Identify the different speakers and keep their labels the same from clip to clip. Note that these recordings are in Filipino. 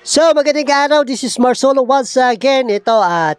Speaker 1: So, magandang araw. This is Marcelo once again. Ito at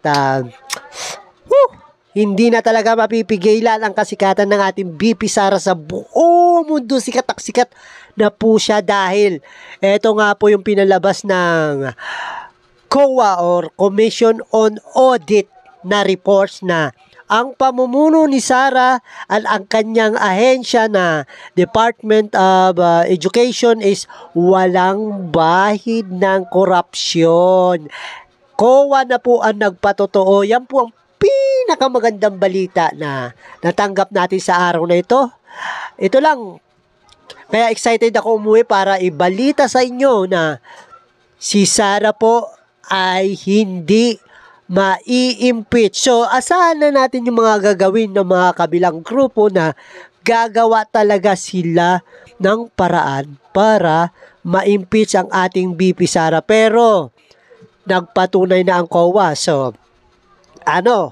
Speaker 1: hindi na talaga mapipigilan ang kasikatan ng ating BP Sara sa buong mundo. Sikat at sikat na po siya dahil ito nga po yung pinalabas ng COA or Commission on Audit na reports na ang pamumuno ni Sara at ang kanyang ahensya na Department of Education is walang bahid ng korupsyon. COA na po ang nagpatotoo. Yan po ang pinakamagandang balita na natanggap natin sa araw na ito. Ito lang. Kaya excited ako umuwi para ibalita sa inyo na si Sara po ay hindi mai-impeach. So, asahan na natin yung mga gagawin ng mga kabilang grupo na gagawa talaga sila ng paraan para ma-impeach ang ating BP Sara. Pero, nagpatunay na ang COA. So, ano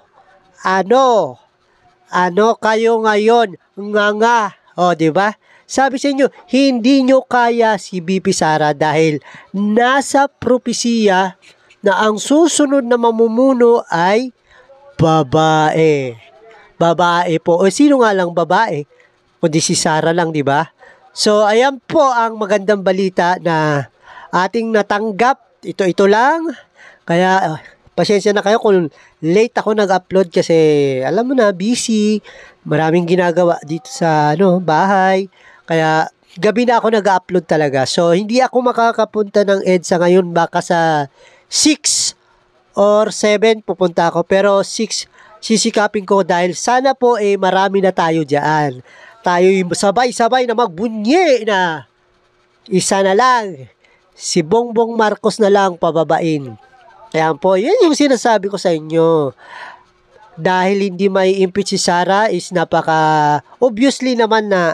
Speaker 1: kayo ngayon? Nga. O, di ba? Sabi sa inyo, hindi nyo kaya si BP Sara dahil nasa propesiya na ang susunod na mamumuno ay babae. Babae po. O sino nga lang babae? Kundi si Sara lang, di ba? So, ayan po ang magandang balita na ating natanggap. Ito lang. Kaya, pasensya na kayo kung late ako nag-upload kasi, alam mo na, busy. Maraming ginagawa dito sa bahay. Kaya, gabi na ako nag-upload talaga. So, hindi ako makakapunta ng EDSA ngayon. Baka sa 6 or 7 pupunta ako. Pero 6 sisikapin ko dahil sana po marami na tayo dyan. Tayo sabay-sabay na magbunye na. Isa na lang. Si Bongbong Marcos na lang pababain. Kaya po, yan yung sinasabi ko sa inyo. Dahil hindi may impeach si Sara is obviously naman na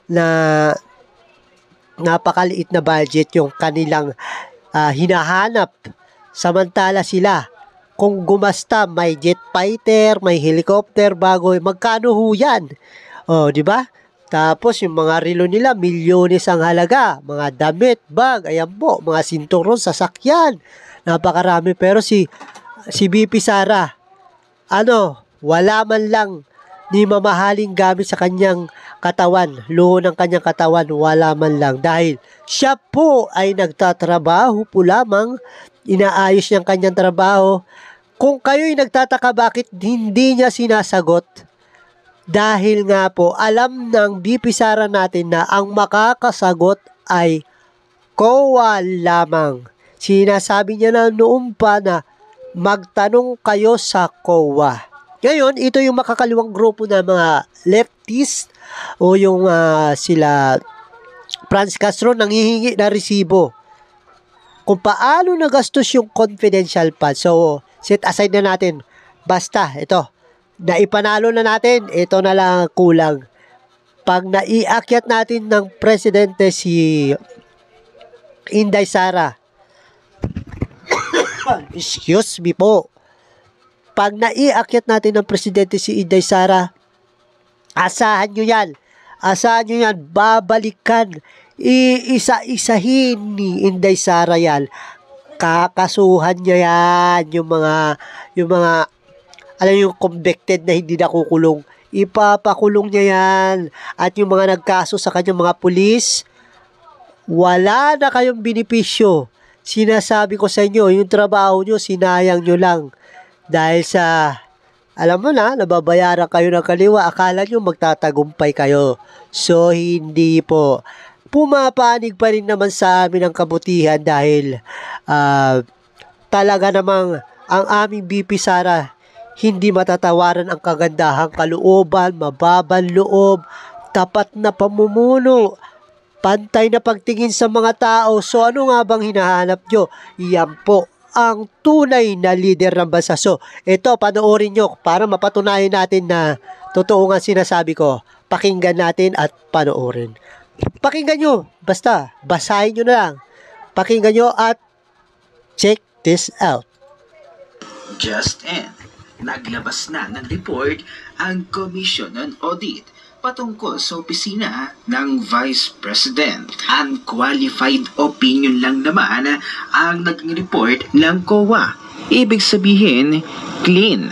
Speaker 1: napakaliit na budget yung kanilang hinahanap. Samantala sila, kung gumasta, may jet fighter, may helicopter bago, magkano ho yan? O, di ba? Tapos yung mga relo nila, milyones ang halaga. Mga damit, bag, ayan po, mga sinturon, sasakyan. Napakarami. Pero si BP Sara, wala man lang ni mamahaling gamit sa kanyang katawan, luho ng kanyang katawan, wala man lang. Dahil siya po ay nagtatrabaho po lamang, inaayos niyang kanyang trabaho. Kung kayo'y nagtataka bakit hindi niya sinasagot, dahil nga po, alam ng BP Sara natin na ang makakasagot ay COA lamang. Sinasabi niya na noon pa na magtanong kayo sa COA. Ngayon, ito yung makakaliwang grupo na mga leftist o yung sila Franz Castro nanghihingi na resibo kung paano nagastos yung confidential fund. So, set aside na natin. Basta, ito, naipanalo na natin, ito na lang kulang. Pag naiakyat natin ng presidente si Inday Sara, excuse me po, pag naiakyat natin ng presidente si Inday Sara, asahan nyo yan, babalikan, iisa-isahin ni Inday Sara yan, kakasuhan niya yan, yung mga yung convicted na hindi nakukulong, ipapakulong niya yan, at yung mga nagkaso sa kanyang mga pulis, wala na kayong benepisyo. Sinasabi ko sa inyo, yung trabaho nyo, sinayang nyo lang, dahil sa alam mo na, nababayaran kayo ng kaliwa, akala nyo magtatagumpay kayo. So, hindi po. Pumapanig pa rin naman sa amin ang kabutihan dahil talaga namang ang aming BP Sara hindi matatawaran ang kagandahang kalooban, mababang loob, tapat na pamumuno, pantay na pagtingin sa mga tao. So, ano nga bang hinahanap nyo? Yan po ang tunay na leader ng bansa. So, ito, panoorin nyo para mapatunayan natin na totoo nga sinasabi ko. Pakinggan natin at panoorin. Pakinggan nyo. Basta, basahin nyo na lang. Pakinggan nyo at check this out.
Speaker 2: Just in, naglabas na ng report ang Commission on Audit patungkol sa opisina ng Vice President. Unqualified opinion lang naman ang naging report ng COA. Ibig sabihin, clean,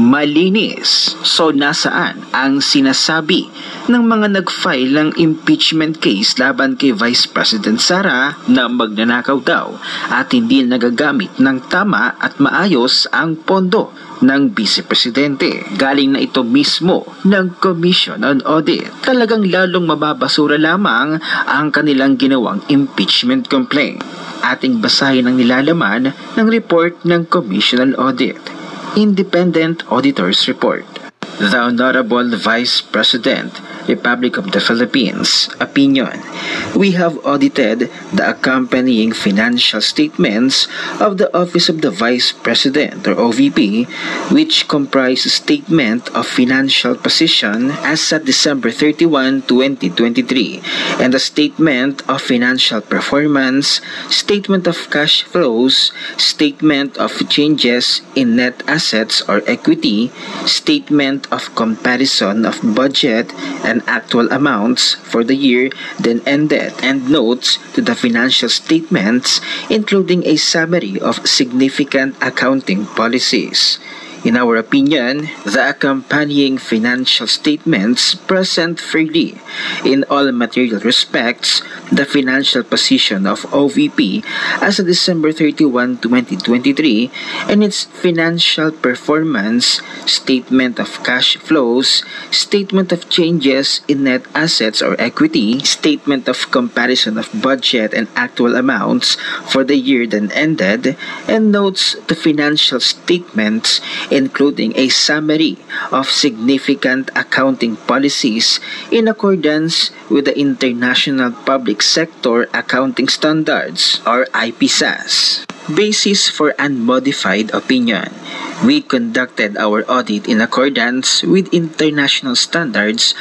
Speaker 2: malinis. So nasaan ang sinasabi ng mga nag-file ng impeachment case laban kay Vice President Sara na magnanakaw daw at hindi nagagamit ng tama at maayos ang pondo ng Vice Presidente? Galing na ito mismo ng Commission on Audit. Talagang lalong mababasura lamang ang kanilang ginawang impeachment complaint. Ating basahin ang nilalaman ng report ng Commission on Audit. Independent Auditor's Report. The Honorable Vice President, Republic of the Philippines, opinion. We have audited the accompanying financial statements of the Office of the Vice President or OVP, which comprise a statement of financial position as at December 31, 2023, and a statement of financial performance, statement of cash flows, statement of changes in net assets or equity, statement of comparison of budget and actual amounts for the year then ended, and notes to the financial statements, including a summary of significant accounting policies. In our opinion, the accompanying financial statements present freely, in all material respects, the financial position of OVP as of December 31, 2023, and its financial performance, statement of cash flows, statement of changes in net assets or equity, statement of comparison of budget and actual amounts for the year then ended, and notes to financial statements, including a summary of significant accounting policies in accordance with the International Public Sector Accounting Standards or IPSAS. Basis for unmodified opinion. We conducted our audit in accordance with international standards.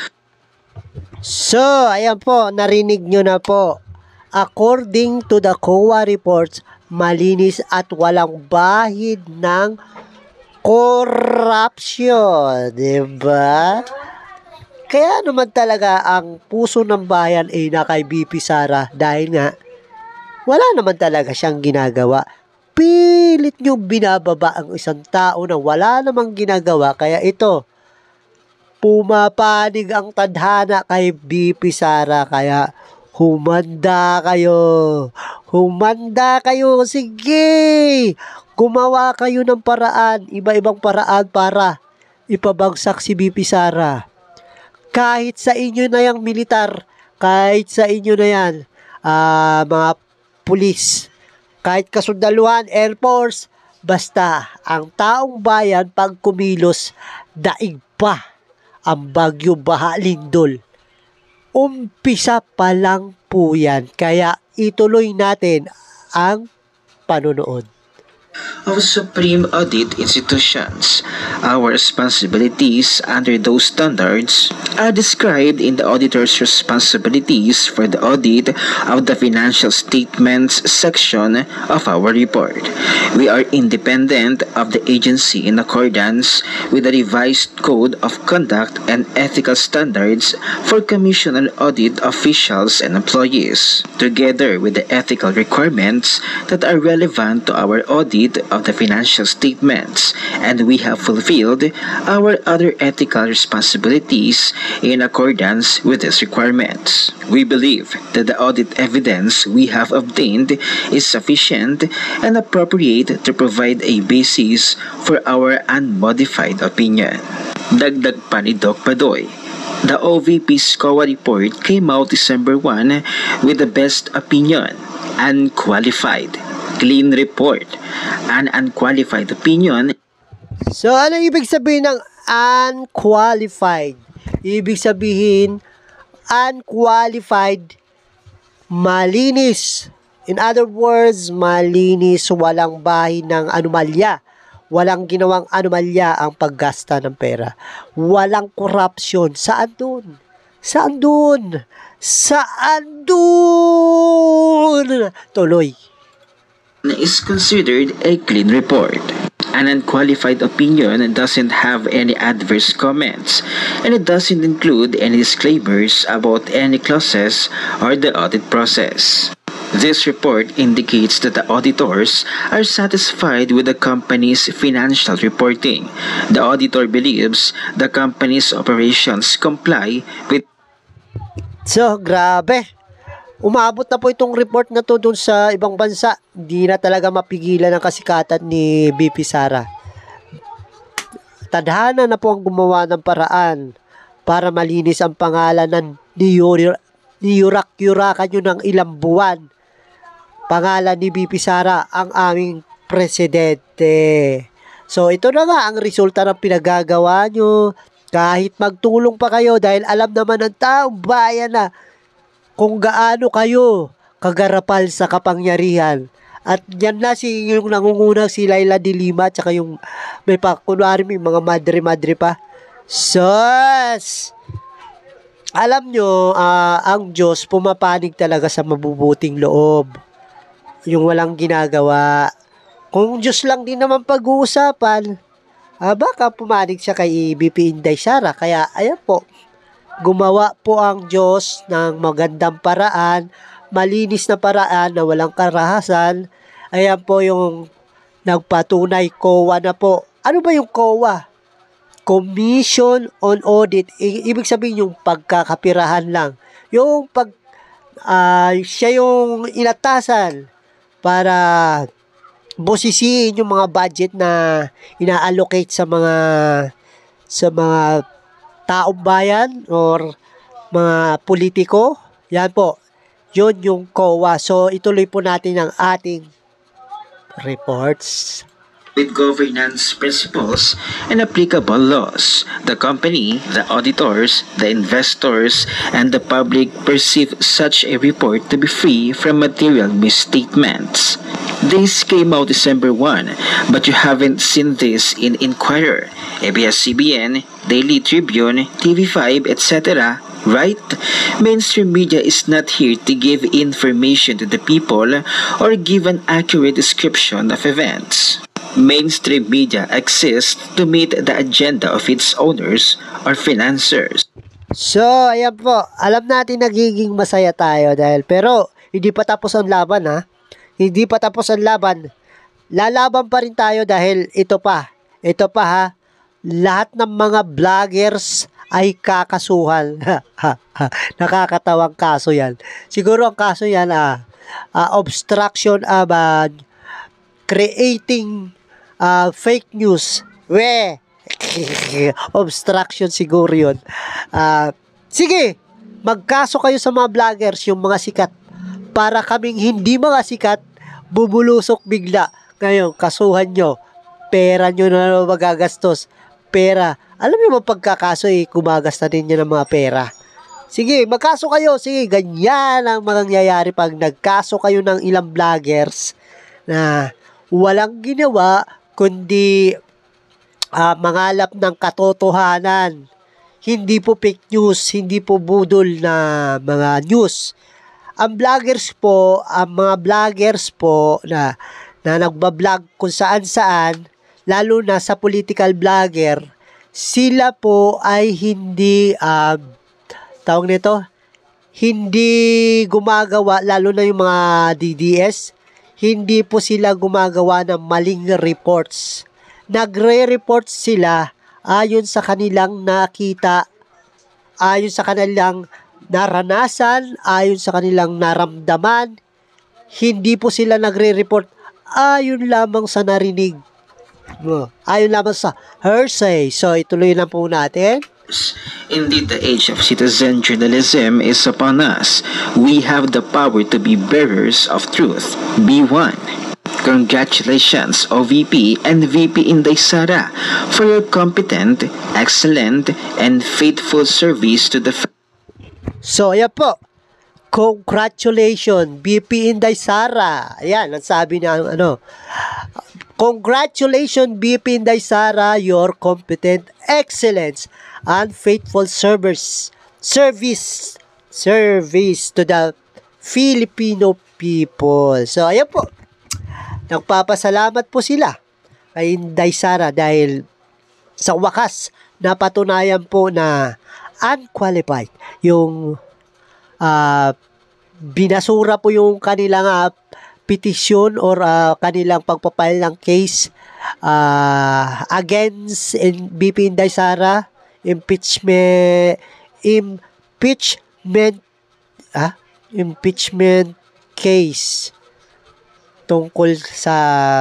Speaker 1: So, ayan po, narinig nyo na po. According to the COA reports, malinis at walang bahid ng corruption, diba? Kaya naman talaga ang puso ng bayan ay na kay BP Sara dahil nga wala naman talaga siyang ginagawa. Pilit nyo binababa ang isang tao na wala namang ginagawa. Kaya ito, pumapanig ang tadhana kay BP Sara. Kaya humanda kayo. Humanda kayo. Sige. Gumawa kayo ng paraan, iba-ibang paraan para ipabagsak si BP Sara. Kahit sa inyo na yung militar, kahit sa inyo na yan, mga pulis, kahit kasundaluhan, Air Force, basta ang taong bayan pag kumilos, daig pa ang bagyo baha lindol. Umpisa pa lang po yan, kaya ituloy natin ang panonood
Speaker 2: of Supreme Audit Institutions. Our responsibilities under those standards are described in the auditor's responsibilities for the audit of the financial statements section of our report. We are independent of the agency in accordance with the revised Code of Conduct and Ethical Standards for Commission on Audit officials and employees, together with the ethical requirements that are relevant to our audit of the financial statements, and we have fulfilled our other ethical responsibilities in accordance with these requirements. We believe that the audit evidence we have obtained is sufficient and appropriate to provide a basis for our unmodified opinion. Dagdag pa ni Doc Padoy, the OVP's COA report came out December 1 with the best opinion, unqualified, clean report, an unqualified opinion.
Speaker 1: So, ano ibig sabihin ng unqualified? Ibig sabihin, unqualified, malinis. In other words, malinis, walang bahid ng anomalya. Walang ginawang anomalya ang paggasta ng pera. Walang corruption. Saan dun? Saan dun? Saan dun? Tuloy.
Speaker 2: Is considered a clean report. An unqualified opinion doesn't have any adverse comments, and it doesn't include any disclaimers about any clauses or the audit process. This report indicates that the auditors are satisfied with the company's financial reporting. The auditor believes the company's operations comply with.
Speaker 1: So, grabe. Umabot na po itong report na to dun sa ibang bansa. Hindi na talaga mapigilan ang kasikatan ni BP Sara. Tadhana na po ang gumawa ng paraan para malinis ang pangalan ng niyurak-yurakan nyo ng ilang buwan. Pangalan ni BP Sara, ang aming presidente. So, ito na nga ang resulta ng pinagagawa nyo. Kahit magtulong pa kayo dahil alam naman ng taong bayan na kung gaano kayo kagarapal sa kapangyarihan. At yan na yung nangungunang si Laila de Lima at saka yung kunwari may mga madre-madre pa. Sus! Alam nyo, ang Diyos pumapanig talaga sa mabubuting loob. Yung walang ginagawa. Kung Diyos lang din naman pag-uusapan, baka pumanig siya kay BP Inday Sara. Kaya, ayan po, gumawa po ang Diyos ng magandang paraan, malinis na paraan na walang karahasan. Ayan po yung nagpatunay, COA na po. Ano ba yung COA? Commission on Audit. Ibig sabihin yung pagkakapirahan lang. Yung siya yung inatasan para bosisiin yung mga budget na ina-allocate sa mga taong bayan or mga politiko. Yan po. Yun yung COA. So, ituloy po natin ang ating reports.
Speaker 2: With governance principles and applicable laws, the company, the auditors, the investors, and the public perceive such a report to be free from material misstatements. This came out December 1, but you haven't seen this in Inquirer, ABS-CBN, Daily Tribune, TV5, etc., right? Mainstream media is not here to give information to the people or give an accurate description of events. Mainstream media exists to meet the agenda of its owners or financiers.
Speaker 1: So, ayan po. Alam natin nagiging masaya tayo pero hindi pa tapos ang laban ha. Hindi pa tapos ang laban. Lalaban pa rin tayo dahil ito pa ha. Lahat ng mga vloggers ay kakasuhan. Nakakatawang kaso yan. Siguro ang kaso yan obstruction of creating fake news. Obstruction siguro yun. Sige, magkaso kayo sa mga vloggers, yung mga sikat, para kaming hindi mga sikat bubulusok bigla. Ngayon, kasuhan nyo, pera nyo na magagastos. Pera, alam niyo pagkakaso kumagasta din nyo ng mga pera. Sige, magkaso kayo. Sige, ganyan ang mangyayari pag nagkaso kayo ng ilang vloggers na walang ginawa kundi mangalap ng katotohanan. Hindi po fake news, hindi po budol na mga news. Ang mga vloggers po na nagbablog kung saan-saan, lalo na sa political vlogger, sila po ay hindi hindi gumagawa, lalo na yung mga DDS, hindi po sila gumagawa ng maling reports. Nagre-report sila ayon sa kanilang nakita, ayon sa kanilang naranasan, ayon sa kanilang naramdaman. Hindi po sila nagre-report ayon lamang sa narinig. Ayon lamang sa hearsay. So, ituloy lang po natin.
Speaker 2: Indeed, the age of citizen journalism is upon us. We have the power to be bearers of truth. Be one. Congratulations, OVP and VP Inday Sara, for your competent, excellent, and faithful service to the.
Speaker 1: So, ayan po. Congratulations, VP Inday Sara. Ayan, ang sabi niya, Congratulations, VP Inday Sara, your competent, excellence, and faithful service to the Filipino people. So, ayan po. Nagpapasalamat po sila kay Inday Sara dahil sa wakas napatunayan po na unqualified yung binasura po yung kanilang petisyon or kanilang pagpapile ng case against BP Inday Sara impeachment case tungkol sa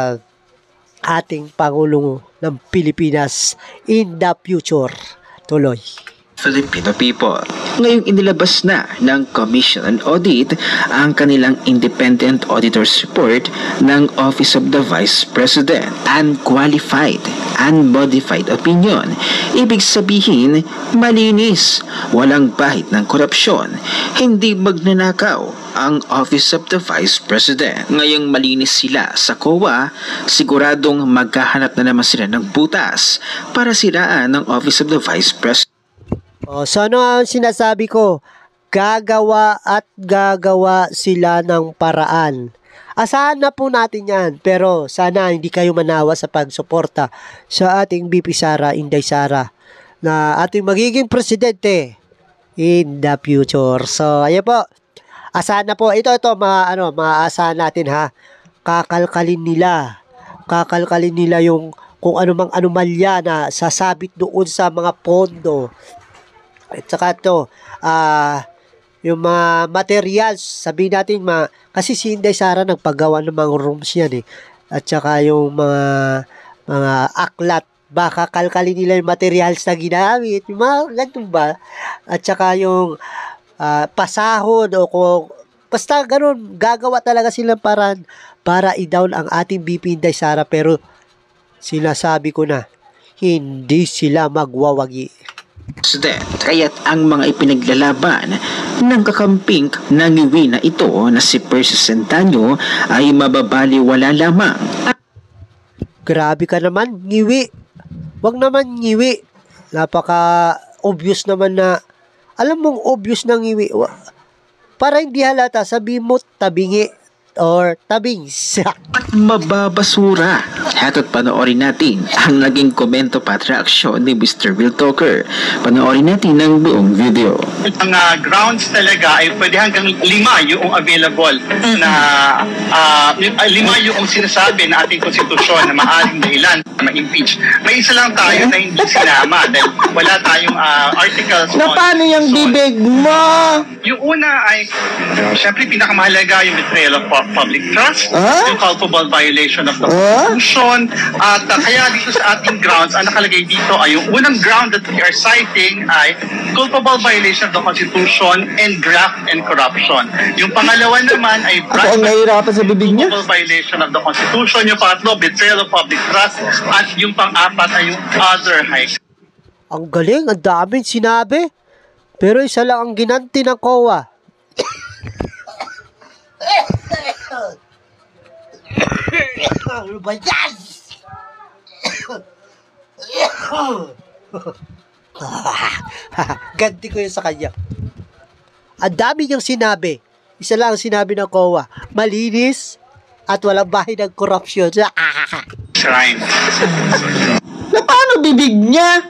Speaker 1: ating Pangulo ng Pilipinas in the future. Tuloy.
Speaker 2: Filipino people. Ngayong inilabas na ng Commission on Audit ang kanilang Independent Auditor's Report ng Office of the Vice President. Unqualified, unmodified opinion. Ibig sabihin, malinis, walang bahid ng korupsyon, hindi magnanakaw ang Office of the Vice President. Ngayong malinis sila sa COA, siguradong maghahanap na naman sila ng butas para siraan ng Office of the Vice President.
Speaker 1: So ano ang sinasabi ko? Gagawa at gagawa sila ng paraan. Asahan na po natin yan. Pero sana hindi kayo manawa sa pagsuporta sa ating BP Sara, Inday Sara, na ating magiging presidente in the future. So ayan po. Asahan na po. Ito maasahan natin ha. Kakalkalin nila yung kung anumang anomalya na sasabit doon sa mga pondo. At saka ito, yung mga materials, sabihin natin, kasi si Inday Sara nagpagawa ng mga rooms yan eh. At saka yung mga aklat, baka kalkalin nila yung materials na ginamit, yung mga ganun ba? At saka yung pasahod o kung, basta ganun, gagawa talaga sila para i-down ang ating BP Inday Sara, pero sinasabi ko na, hindi sila magwawagi.
Speaker 2: President. Kaya't ang mga ipinaglalaban ng kakamping na ngiwi na ito na si Percy Centanio ay mababaliwala lamang.
Speaker 1: Grabe ka naman, ngiwi. Wag naman ngiwi. Napaka-obvious naman na, alam mong obvious na ngiwi. Para hindi halata, sabi mo tabingi or tabings.
Speaker 2: At mababasura. Hato't panoorin natin ang naging komento pa at reaksyon ni Mr. Will Talker. Panoorin natin ang buong video.
Speaker 3: Ang grounds talaga ay pwede hanggang 5 yung available na 5 yung sinasabi na ating konstitusyon na maaaring dahilan na ma-impeach. May isa lang tayo na hindi sinama dahil wala tayong articles.
Speaker 4: Na paano yung bibig mo?
Speaker 3: Yung una ay, syempre pinakamahalaga yung betrayal of public trust, yung culpable violation of the Constitution, at kaya dito sa ating grounds, ang nakalagay dito ay yung unang ground that we are citing ay culpable violation of the Constitution and graft and corruption. Yung pangalawa naman ay
Speaker 4: Ako ang nahihirapan sa bibig niya.
Speaker 3: culpable violation of the Constitution. Yung pangatlo, betrayal of public trust, at yung pang-apat ay yung other high.
Speaker 1: Ang galing, ang daming sinabi. Pero isa lang ang ginanti ng COA. Ano ba yan? Ganti ko yun sa kanya. Ang dami niyang sinabi. Isa lang ang sinabi ng COA. Malinis at walang bahay ng korupsyon.
Speaker 3: Shrine.
Speaker 4: Na paano bibig niya?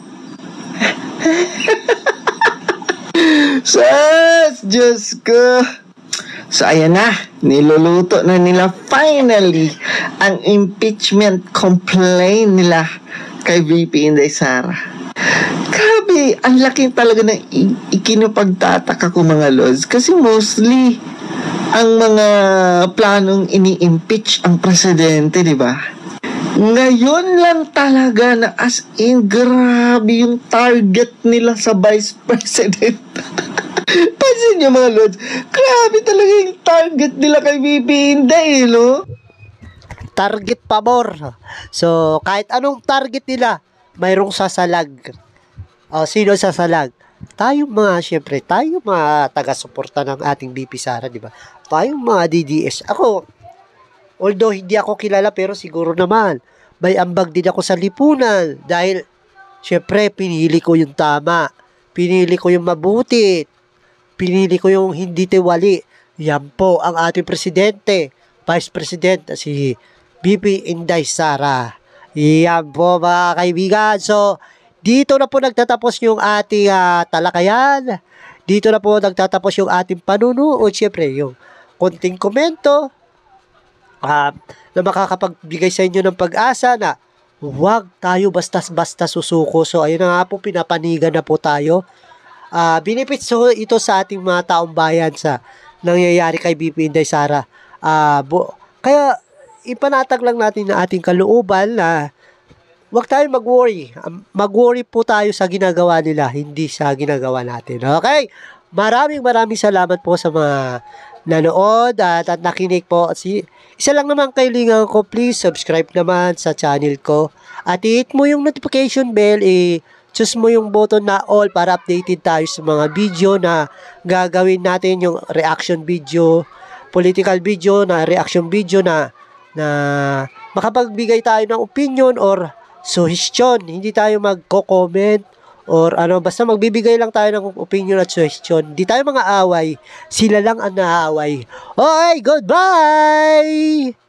Speaker 4: Sus, Diyos ko. So ayan na, niluluto na nila finally ang impeachment complaint nila kay VP Inday Sara. Grabe, ang laki talaga ng ikinapagtataka ko mga lods kasi mostly ang mga planong ini-impeach ang presidente, di ba? Ngayon lang talaga na as in grabe yung target nila sa vice president. Pansin nyo mga lods, grabe talaga yung target nila kay VP Inday, no?
Speaker 1: Target pabor. So, kahit anong target nila, mayroong sasalag. Sino sasalag? Tayong mga taga-suporta ng ating BP Sara, di ba? Tayong mga DDS. Ako, although hindi ako kilala, pero siguro naman, may ambag din ako sa lipunan. Dahil, syempre, pinili ko yung tama. Pinili ko yung mabuti. Pinili ko yung hindi tiwali. Yan po ang ating presidente, Vice President, si BP Inday Sara. Yan po mga kaibigan. So, dito na po nagtatapos yung ating talakayan. Dito na po nagtatapos yung ating panunood. Siyempre, yung konting komento na makakapagbigay sa inyo ng pag-asa na huwag tayo basta-basta susuko. So, ayun na nga po, pinapanigan na po tayo. Benefits so ito sa ating mga taong bayan sa nangyayari kay BP Inday Sara. Kaya, ipanatag lang natin na ating kalooban na huwag tayo mag-worry. Mag-worry po tayo sa ginagawa nila, hindi sa ginagawa natin. Okay? Maraming salamat po sa mga nanood at nakinig po. Isa lang naman kailangan ko, please subscribe naman sa channel ko. At i-hit mo yung notification bell, choose mo yung button na all para updated tayo sa mga video na gagawin natin, yung reaction video, political video na reaction video na makapagbigay tayo ng opinion or suggestion. Hindi tayo magko-comment or basta magbibigay lang tayo ng opinion at suggestion. Hindi tayo mga away. Sila lang ang naaway. Okay, goodbye!